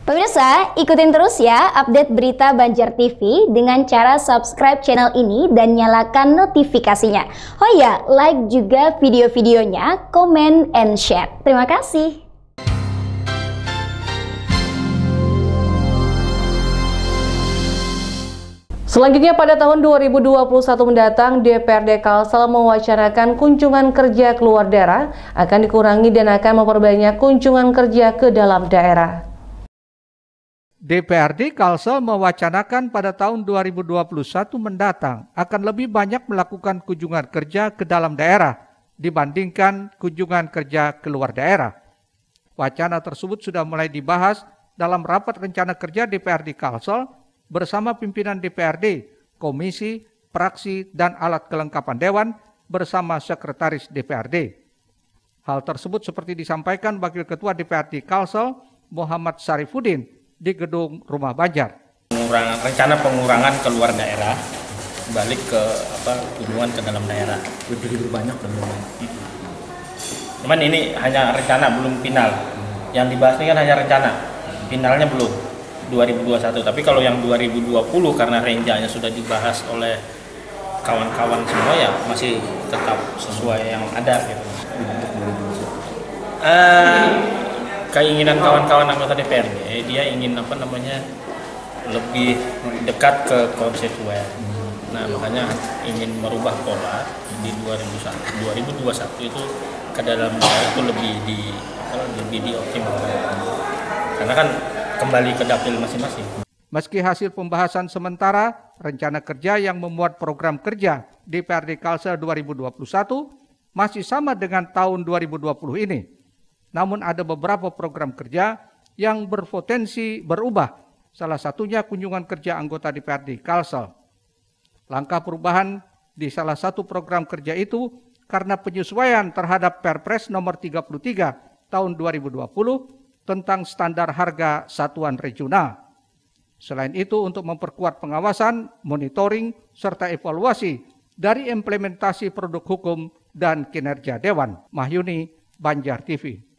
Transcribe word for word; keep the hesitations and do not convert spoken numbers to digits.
Pemirsa, ikutin terus ya update berita Banjar T V dengan cara subscribe channel ini dan nyalakan notifikasinya. Oh ya, like juga video-videonya, comment and share. Terima kasih. Selanjutnya pada tahun dua ribu dua puluh satu mendatang, D P R D Kalsel mewacanakan kunjungan kerja keluar daerah akan dikurangi dan akan memperbanyak kunjungan kerja ke dalam daerah. D P R D Kalsel mewacanakan pada tahun dua ribu dua puluh satu mendatang akan lebih banyak melakukan kunjungan kerja ke dalam daerah dibandingkan kunjungan kerja ke luar daerah. Wacana tersebut sudah mulai dibahas dalam rapat rencana kerja D P R D Kalsel bersama pimpinan D P R D, komisi, praksi, dan alat kelengkapan dewan bersama sekretaris D P R D. Hal tersebut seperti disampaikan Wakil Ketua D P R D Kalsel Muhammad Syarifuddin di gedung Rumah Banjar. Pengurangan, rencana pengurangan keluar daerah, balik ke apa kunjungan ke dalam daerah. Lebih libur banyak dan hmm. Cuman ini hanya rencana, belum final. Yang dibahas ini kan hanya rencana, finalnya belum dua ribu dua puluh satu. Tapi kalau yang dua ribu dua puluh karena renjanya sudah dibahas oleh kawan-kawan semua ya masih tetap sesuai yang ada gitu. Uh, keinginan kawan-kawan anggota D P R D, dia ingin apa namanya lebih dekat ke konstituen. Nah makanya ingin merubah pola di dua ribu dua puluh satu itu ke dalam daerah itu lebih di lebih dioptimalkan. Karena kan kembali ke dapil masing-masing. Meski hasil pembahasan sementara rencana kerja yang memuat program kerja D P R D Kalsel dua ribu dua puluh satu masih sama dengan tahun dua ribu dua puluh ini. Namun ada beberapa program kerja yang berpotensi berubah, salah satunya kunjungan kerja anggota D P R D Kalsel. Langkah perubahan di salah satu program kerja itu karena penyesuaian terhadap Perpres nomor tiga puluh tiga tahun dua ribu dua puluh tentang standar harga satuan regional. Selain itu untuk memperkuat pengawasan, monitoring, serta evaluasi dari implementasi produk hukum dan kinerja Dewan. Mahyuni, Banjar T V.